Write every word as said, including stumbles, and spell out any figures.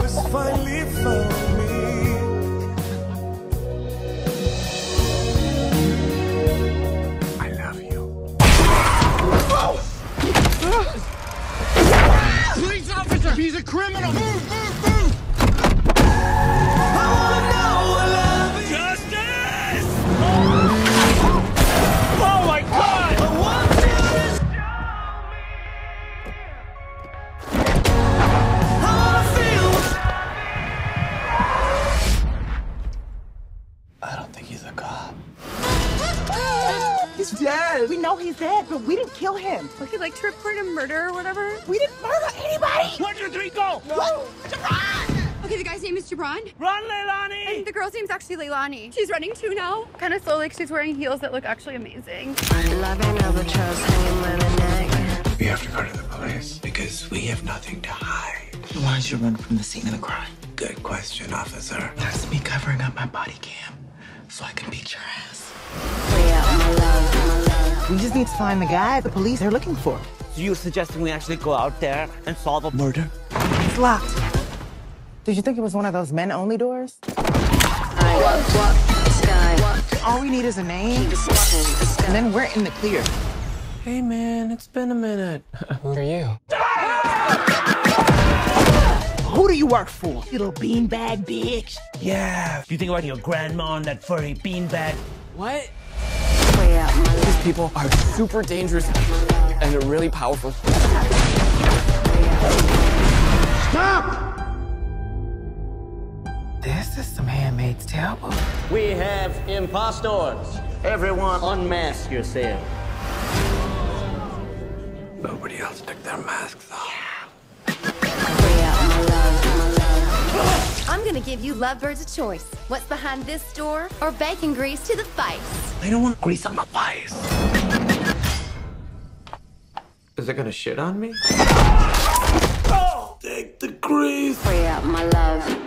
has finally found me. I love you. Police officer! He's a criminal! Move, move, move! I wanna know I love you. Justice! Oh my God! I want you to show me. I wanna feel what's I don't think he's a cop. He's dead. We know he's dead, but we didn't kill him. Like he'd like to report a murder or whatever. We didn't murder anybody. One, two, three, go! No. What? Jabron! Okay, the guy's name is Jabron. Run, Leilani! And the girl's name's actually Leilani. She's running too now. Kind of slowly, like she's wearing heels that look actually amazing. We have to go to the police because we have nothing to hide. Why did you run from the scene of the crime? Good question, officer. That's me covering up my body cam so I can beat your ass. We just need to find the guy the police are looking for. So you're suggesting we actually go out there and solve a murder? It's locked. Did you think it was one of those men-only doors? All we need is a name, and then we're in the clear. Hey, man, it's been a minute. Who are you? Who do you work for, you little beanbag bitch? Yeah. You think about your grandma and that furry beanbag? What? These people are super dangerous and they're really powerful. Stop! This is some Handmaid's Tale. We have impostors. Everyone unmask yourself. Nobody else took their masks off. I'm gonna give you lovebirds a choice. What's behind this door or bacon grease to the face? I don't want grease on my face. Is it gonna shit on me? Oh, take the grease. Free up my love.